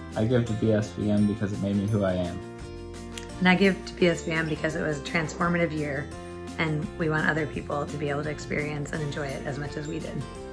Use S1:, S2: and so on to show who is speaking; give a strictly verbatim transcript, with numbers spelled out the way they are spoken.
S1: I give to B S V M because it made me who I am.
S2: And I give to B S V M because it was a transformative year, and we want other people to be able to experience and enjoy it as much as we did.